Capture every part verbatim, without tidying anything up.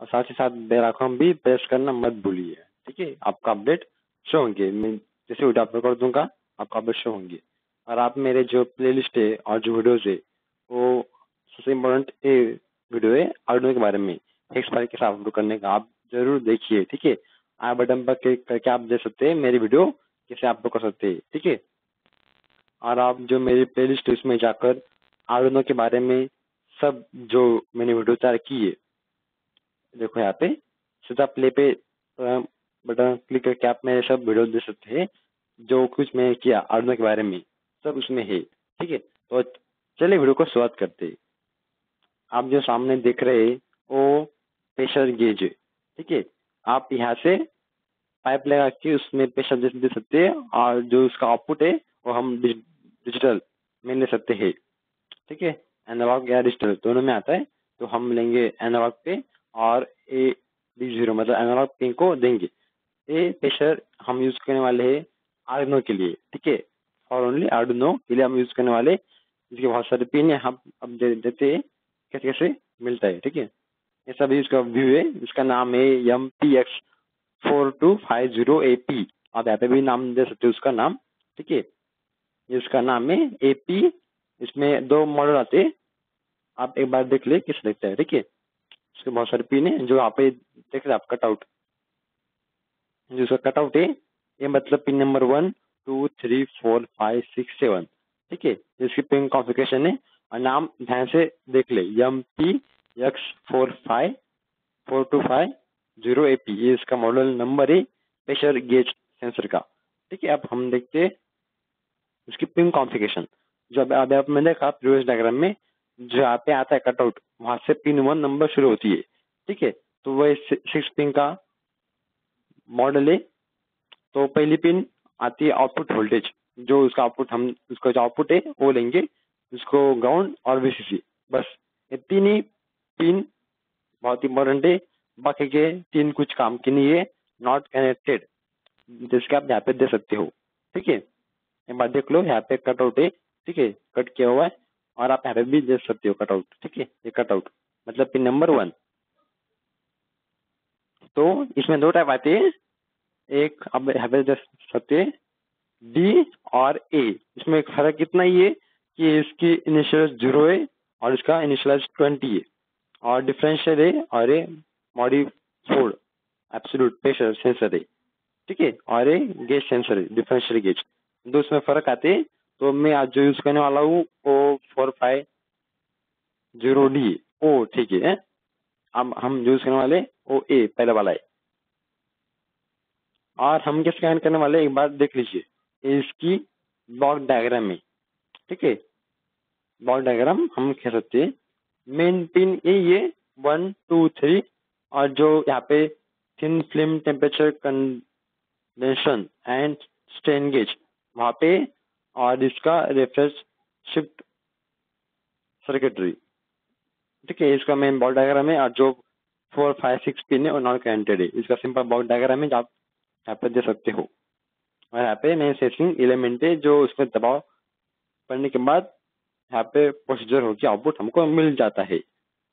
और साथ ही साथ बेल आइकन भी प्रेस करना मत भूलिए। ठीक है, आपका अपडेट शो होंगे। मैं जैसे वीडियो अपलोड कर दूंगा आपका अपडेट शो होंगे। और आप मेरे जो प्लेलिस्ट है और जो वीडियोज है वो सबसे इम्पोर्टेंट वीडियो है आर्डिनो के बारे में, हेक्स फाइल के साथ अपलोड करने का, आप जरूर देखिए। ठीक है, आई बटन पर क्लिक करके आप देख सकते हैं मेरी वीडियो कैसे अपलोड कर सकते हैं। ठीक है, और आप जो मेरी प्लेलिस्ट है उसमें जाकर आर्डिनो के बारे में सब जो मैंने वीडियो तैयार की है, देखो यहाँ पे सीधा प्ले पे बटन क्लिक करके आप मेरे सब वीडियो देख सकते हैं। जो कुछ मैं किया आर्डिनो के बारे में सब उसमें है। ठीक है, तो चलिए वीडियो को शुरुआत करते हैं। आप जो सामने देख रहे हैं वो प्रेशर गेज है। ठीक है, आप यहाँ से पाइप लगा के उसमें प्रेशर दे सकते हैं और जो उसका आउटपुट है वो हम डिजिटल में ले सकते हैं। ठीक है, एनालॉग या डिजिटल दोनों में आता है, तो हम लेंगे एनालॉग पे और ए डी जीरो मतलब एनालॉग पिन को देंगे। ये प्रेशर हम यूज करने वाले हैं आर्डिनो के लिए। ठीक है, और ओनली आर्डिनो के लिए हम यूज करने वाले, इसके बहुत सारे पिन है, हम अब दे, देते हैं कैसे कैसे मिलता है। ठीक है, ये सब इसका व्यू है। इसका नाम है M P X four two five zero A P. आप यहाँ पे भी नाम दे सकते हो उसका नाम। ठीक है, इसका नाम है ए पी। इसमें दो मॉडल आते हैं, आप एक बार देख ले किस देखते हैं। ठीक है, इसके बहुत सारे पिन है जो यहाँ पे देख रहे हैं आप, कटआउट जो उसका कटआउट है ये मतलब pin number one two three four five six seven. ठीक है, इसकी पिन कॉन्फ़िगरेशन है और नाम ध्यान से देख ले, M P X four five four two five zero A P, ये इसका मॉडल नंबर है प्रेशर गेज सेंसर का। ठीक है, अब हम देखते हैं उसकी पिन कॉन्फ़िगरेशन। जो अब आप मैंने देखा प्रीवियस डायग्राम में जो यहाँ पे आता है कटआउट, वहां से पिन वन नंबर शुरू होती है। ठीक है, तो वह सिक्स पिन का मॉडल है। तो पहली पिन आती है आउटपुट वोल्टेज, जो उसका आउटपुट हम उसका जो आउटपुट है वो लेंगे, उसको ग्राउंड और वीसीसी, बस ये तीन ही पिन बहुत इंपॉर्टेंट है। बाकी के तीन कुछ काम के नहीं है, नॉट कनेक्टेड, जिसके आप यहाँ पे दे सकते हो। ठीक है, एक बार देख लो यहाँ पे कटआउट है। ठीक है, कट किया हुआ है और आप यहाँ पे भी देख सकते हो कटआउट। ठीक है, ये कटआउट मतलब पिन नंबर वन। तो इसमें दो टाइप आते हैं, एक आप यहाँ पे देख सकते हैं डी और ए। इसमें एक फर्क इतना ही है कि इसकी इनिशियल जीरो है और इसका इनिशियलाइज ट्वेंटी है, और डिफरेंशियल है और ये मॉडिफाइड एब्सोल्यूट प्रेशर सेंसर है। ठीक है, और ये गेज सेंसर है, डिफरेंशियल गेज। दो इसमें फर्क आते हैं। तो मैं आज जो यूज करने वाला हूँ वो four five zero D O. ठीक है, अब हम यूज करने वाले ओ ए पहले वाला है। और हम क्या स्कैन करने वाले एक बार देख लीजिए इसकी ब्लॉक डायग्राम में। ठीक है, ब्लॉक डायग्राम हम कह सकते हैं मेन पिन यही है वन टू थ्री, और जो यहाँ पे thin film temperature condensation and strain gauge वहाँ पे, और इसका रेफरेंस शिफ्ट सर्किटरी। ठीक है, इसका मेन ब्लॉक डायग्राम है, और जो फोर फाइव सिक्स पिन है और नॉन कनेक्टेड है, इसका सिंपल ब्लॉक डायग्राम है जो आप यहाँ पे दे सकते हो। और यहाँ पे मेन सेंसिंग एलिमेंट है जो उसमें दबाव पड़ने के बाद यहाँ पे प्रोसीजर होकर आउटपुट हमको मिल जाता है।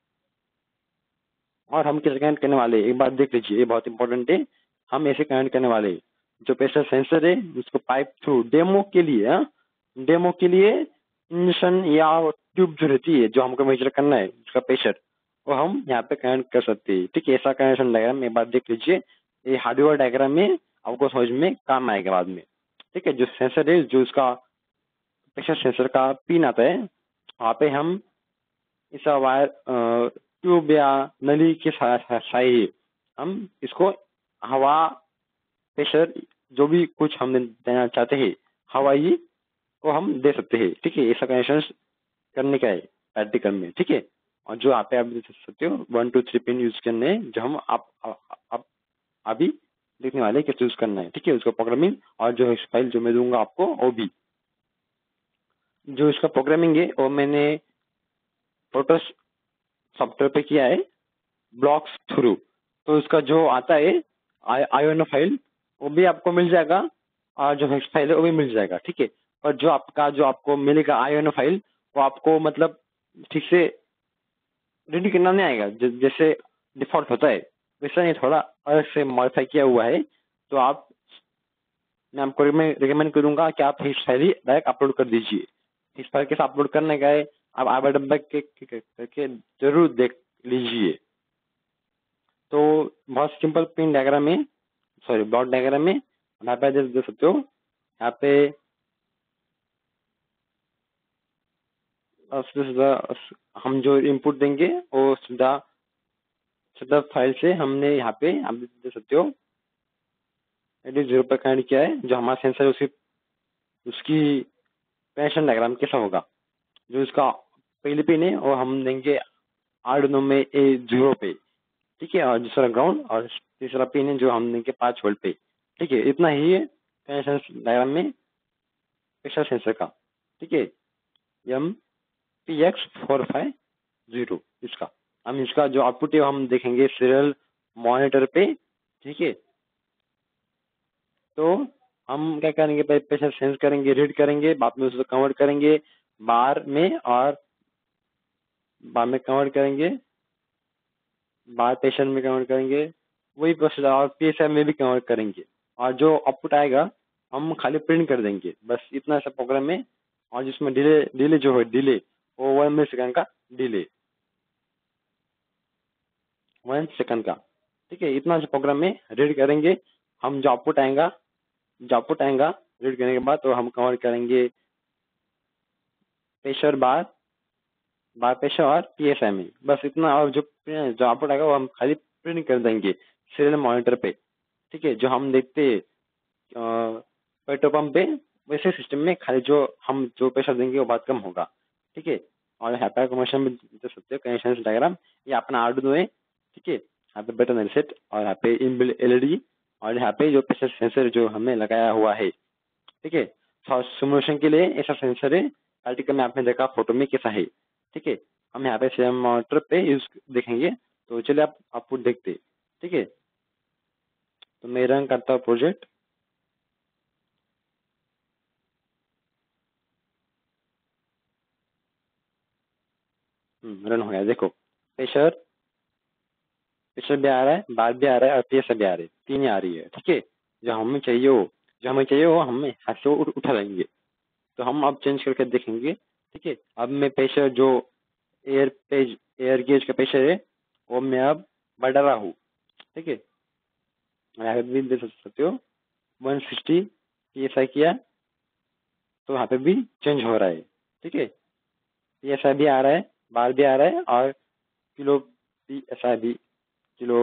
और हम कैसे कनेक्ट करने वाले एक बार देख लीजिए, ये बहुत इंपॉर्टेंट है। हम ऐसे कनेक्ट करने वाले जो प्रेशर सेंसर है उसको पाइप थ्रू डेमो के लिए, हाँ डेमो के लिए इंजेक्शन या ट्यूब जो रहती है जो हमको मेजर करना है उसका प्रेशर, वो हम यहाँ पे कनेक्ट कर सकते हैं। ठीक है, ऐसा कनेक्शन डायग्राम एक बार देख लीजिए, ये हार्डवेयर डायग्राम में आपको समझ में काम आएगा बाद में। ठीक है, जो सेंसर है जो उसका प्रेशर सेंसर का पिन आता है वहाँ पे हम इस वायर ट्यूब या नली के सहायता हम इसको हवा प्रेशर जो भी कुछ हम देना चाहते हैं हवाई को हम दे सकते हैं। ठीक है, ऐसा कनेक्शन करने का है प्रैक्टिकल में। ठीक है, और जो आप आप देख सकते हो one two three pin use करने हैं जो हम आप, आप अभी देखने वाले कैसे यूज करना है। ठीक है, उसका प्रोग्रामिंग और जो फाइल जो मैं दूंगा आपको वो भी, जो इसका प्रोग्रामिंग है वो मैंने फोटोस सॉफ्टवेयर पे किया है ब्लॉक्स थ्रू। तो उसका जो आता है आईओएनओ फाइल वो भी आपको मिल जाएगा और जो हेक्स फाइल है वो भी मिल जाएगा। ठीक है, पर जो आपका जो आपको मिलेगा आईओएनओ फाइल वो आपको मतलब ठीक से रेडी करना नहीं आएगा। जैसे डिफॉल्ट होता है वैसा नहीं, थोड़ा अलग से मॉडिफाई किया हुआ है। तो आप मैं आपको रिकमेंड करूंगा कि आप हिस्ट फाइल ही डायरेक्ट अपलोड कर दीजिए। हिस्ट फाइल कैसे अपलोड करने का है आप आबा डब्बा के करके जरूर देख लीजिए। तो बहुत सिंपल पिन डायग्राम में, सॉरी ब्लॉक डायग्राम में यहाँ पे देख देख सकते हो। यहाँ पे अ, सीधा हम जो इनपुट देंगे वो सीधा सीधा फाइल से हमने यहाँ पे आप देख सकते हो एडिट जीरो पर कनेक्ट किया है। जो हमारा सेंसर है उसकी उसकी पेंशन डायग्राम कैसा होगा, जो इसका पहले पिन है वो हम देंगे आर्डिनो में ए जीरो पे, ठीक है। और दूसरा ग्राउंड और तीसरा पिन है जो हम देंगे पाँच वोल्ट पे, ठीक है। इतना ही है पेंशन डायग्राम में प्रेशर सेंसर का, ठीक है। M P X four five zero इसका हम इसका जो आउटपुट है हम देखेंगे सीरियल मॉनिटर पे, ठीक है। तो हम क्या करेंगे, पहले प्रेशर सेंस करेंगे, रीड करेंगे, बाद में उसको कन्वर्ट करेंगे बार में, और बार में कन्वर्ट करेंगे, बार प्रेशर में कन्वर्ट करेंगे, वही प्रोसेस और पी एस आई में भी कन्वर्ट करेंगे। और जो आउटपुट आएगा हम खाली प्रिंट कर देंगे, बस इतना सा प्रोग्राम है। और जिसमें डिले डिले जो है डिले वो वन मिली सेकंड का डिले, वन सेकंड का, ठीक है। इतना जो प्रोग्राम में रीड करेंगे हम, जो आउटपुट आएगा जो आउटपुट आएगा रीड करने के बाद तो हम कन्वर्ट करेंगे प्रेशर बार बार प्रेशर और पी एस आई में, बस इतना। और जो जो आउटपुट आएगा वो हम खाली प्रिंट कर देंगे सीरियल मॉनिटर पे, ठीक है। जो हम देखते पेट्रोल पंप पे वैसे सिस्टम में खाली जो हम जो प्रेशर देंगे वो बहुत कम होगा, ठीक है। और हैप्पी कमर्शियल में देख सकते हो कनेक्शन डायग्राम, ये अपना आर्डिनो है, ठीक है। यहाँ पे बटन सेट और यहाँ पे इनबिल्ट एल ई डी और यहाँ पे जो प्रेशर सेंसर जो हमने लगाया हुआ है, ठीक है। सिमुलेशन के लिए ऐसा सेंसर है, आर्टिकल में आपने देखा फोटो में कैसा है, ठीक है। हम यहाँ पे सेम मॉनिटर पे यूज देखेंगे। तो चलिए आप आउटपुट देखते, ठीक है। तो मैं रन करता हूँ प्रोजेक्ट। रन हो गया, देखो प्रेशर प्रेशर भी आ रहा है, बार भी आ रहा है और पी एस आई भी आ रही है, तीन ही आ रही है, ठीक है। जो हमें चाहिए हो जो हमें चाहिए वो हमें हाथ से उठ, उठा लेंगे। तो हम अब चेंज करके देखेंगे, ठीक है। अब मैं प्रेशर जो एयर पेज एयर गेज का प्रेशर है वो मैं अब बढ़ा रहा हूँ, ठीक है। यहाँ पे भी देख सकते हो one sixty P S I किया तो यहाँ पे भी चेंज हो रहा है, ठीक है। पी एस आई भी आ रहा है, बार भी आ रहा है और किलो पी एस आई भी किलो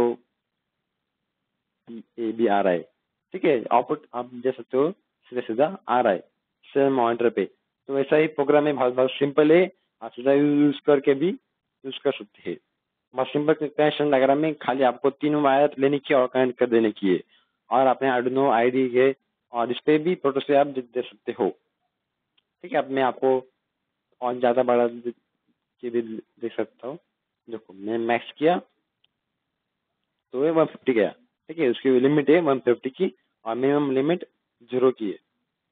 पी ए भी आ रहा है, ठीक है। आउटपुट आप देख सकते हो सीधा सीधा आ रहा है सेम मॉनिटर पे। तो ऐसा ही प्रोग्राम है, बहुत बहुत सिंपल है, आप सीधा यूज करके भी यूज कर सकते हैं। बहुत सिंपल कनेक्शन डायग्राम में खाली आपको तीन वायर लेने की और कनेक्ट कर देने की है। और अपने आर्डिनो आई डी है और इस पे भी फोटो से आप दे सकते हो, ठीक है। अब मैं आपको और ज़्यादा बड़ा के भी देख सकता हूँ। देखो मैं मैक्स किया तो ये वन फिफ्टी गया, ठीक है। उसकी लिमिट है वन फिफ्टी की और मिनिमम लिमिट जीरो की है,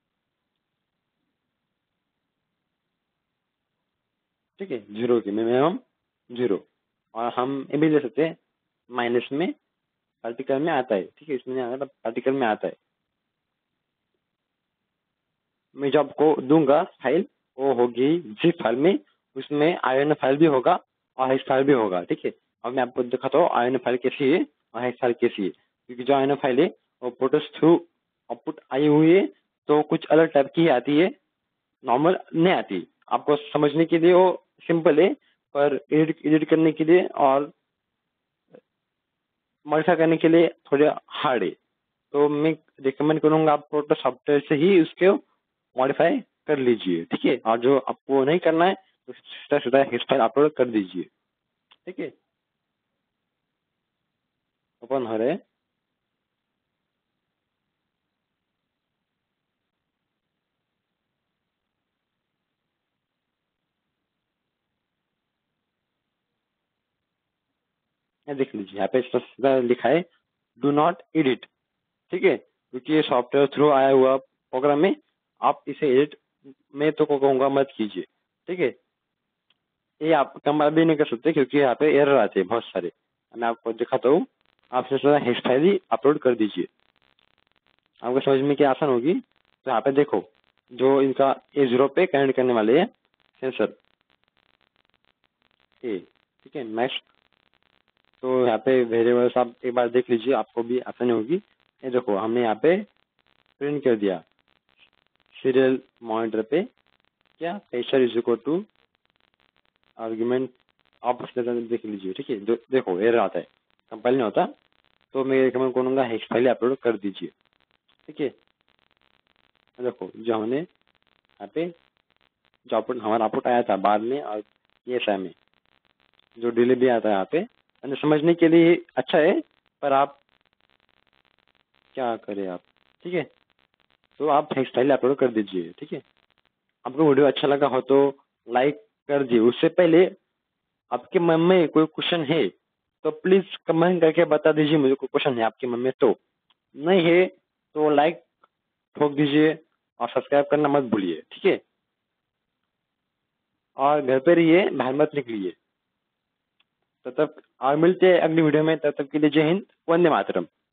ठीक है। जीरो की मिनिमम जीरो। और हम ये भी ले सकते हैं माइनस में, पार्टिकल में आता है, ठीक है। इसमें नहीं आता पार्टिकल में आता है। मैं जो आपको दूंगा फाइल वो होगी जिप फाइल में, उसमें आईएन फाइल भी होगा और हेक्स फाइल भी होगा, ठीक है। अब मैं आपको दिखाता हूँ आईएन फाइल कैसी है और हेक्स फाइल कैसी है। क्योंकि जो आईएन फाइल है वो प्रोटोस थ्रू आउटपुट आई हुई है तो कुछ अलग टाइप की आती है, नॉर्मल नहीं आती। आपको समझने के लिए वो सिंपल है, पर एडिट एडिट करने के लिए और मॉडिफाई करने के लिए थोड़े हार्ड है। तो मैं रिकमेंड करूंगा आप प्रोटो सॉफ्टवेयर से ही उसके मॉडिफाई कर लीजिए, ठीक है। और जो आपको नहीं करना है तो सीधा सीधा हेक्स फाइल अपलोड कर दीजिए, ठीक है। ओपन हो रहे हैं। ये देख लीजिए यहाँ पे सीधा लिखा है डू नॉट एडिट, ठीक है। क्योंकि ये सॉफ्टवेयर थ्रू आया हुआ प्रोग्राम है, आप इसे एडिट मैं तो कहूँगा मत कीजिए, ठीक है। ये आप कम भी नहीं कर सकते क्योंकि यहाँ पे एरर आते हैं बहुत सारे। मैं आपको दिखाता हूँ। आप सिर्फ हेक्स फाइल ही अपलोड कर दीजिए, आपको समझ में क्या आसान होगी। तो यहाँ पे देखो, जो इनका ए जीरो पे कनेक्ट करने वाले हैं सेंसर ए, ठीक है। नेक्स्ट, तो यहाँ पे वेरिएबल्स आप एक बार देख लीजिए, आपको भी आसानी होगी। ये देखो, हमने यहाँ पे प्रिंट कर दिया सीरियल मॉनिटर पे क्या pressure is equal to argument. आप देख लीजिए, ठीक है। जो देखो एरर आता है, कंपाइल नहीं होता, तो मैं रिकमेंड करूँगा हेक्स फाइल अपलोड कर दीजिए, ठीक है। देखो, जो हमने यहाँ पे जो आउटपुट हमारा आउटपुट आया था बाद में, और ये एस में जो डिले भी आता है यहाँ पे, यानी समझने के लिए अच्छा है, पर आप क्या करें आप, ठीक है। तो आप हेक्स फाइल अपलोड कर दीजिए, ठीक है। आपको वीडियो अच्छा लगा हो तो लाइक कर दिए। उससे पहले आपके मन में कोई क्वेश्चन है तो प्लीज कमेंट करके बता दीजिए मुझे, कोई क्वेश्चन है आपके मन में तो। नहीं है तो लाइक ठोक दीजिए और सब्सक्राइब करना मत भूलिए, ठीक है। और घर पे रहिए, बाहर मत निकलिए। तब तक और मिलते हैं अगली वीडियो में, तब तक के लिए जय हिंद, वंदे मातरम।